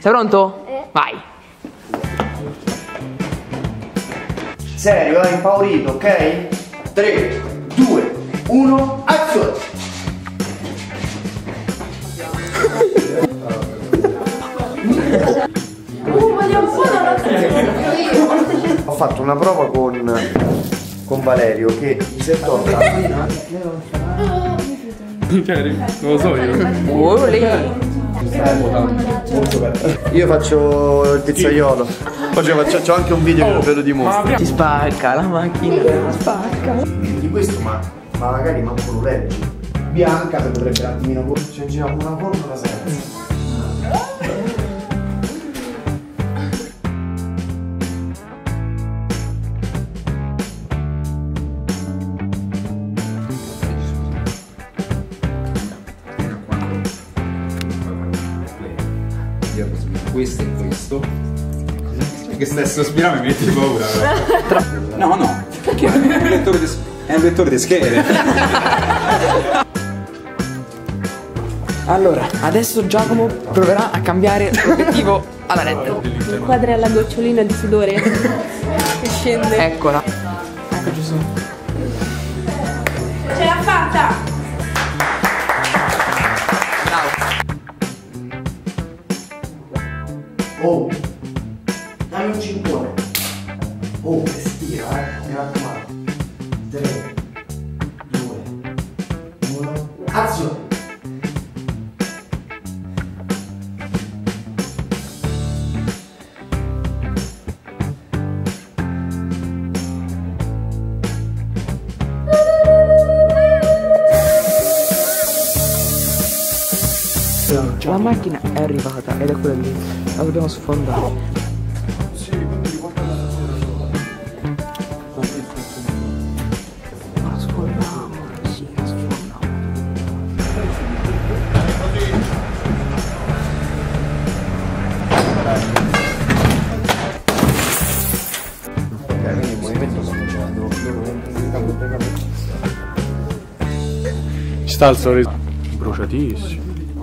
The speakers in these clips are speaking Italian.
Sei pronto? Vai. Serio, impaurito, ok? 3, 2, 1, azione! Ho fatto una prova con Valerio che mi si è tolta. Non lo so io. Io faccio il pizzaiolo. Poi c'ho anche un video che ve lo dimostro. Si spacca la macchina. Spacca. Di questo ma magari manco lo leggi. Bianca se potrebbe un attimino. Ci giriamo una formula senza. Questo e questo. Perché stai a sospirare mi metti paura. No, no, perché è un lettore di schede. Allora, adesso Giacomo proverà a cambiare l'obiettivo alla lettera. Inquadra la gocciolina di sudore che scende. Eccola. Ecco Gesù. Ce l'ha fatta! Oh, dammi un cincone. Oh, respira, mi raccomando. 3, 2, 1, azione. La macchina è arrivata ed è quella lì. La dobbiamo sfondare. La sfondiamo, sì, la sfondiamo. Ok, quindi il movimento sto facendo. Ci sta il sorriso. Bruciatissimo.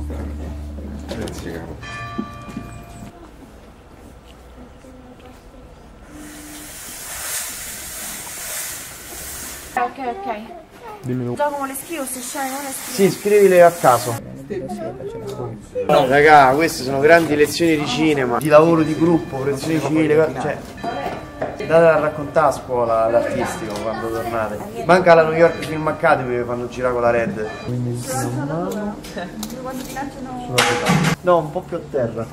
Ok. Dimmi. Giacomo le scrivo, se scene non le scrivo. Sì, scrivile a caso. No, raga, queste sono grandi lezioni di cinema, di lavoro di gruppo, protezione civile, cioè date a raccontare a scuola l'artistico quando tornate. Manca la New York Film Academy che fanno girare con la Red. Quando ti lanciano... No, un po' più a terra.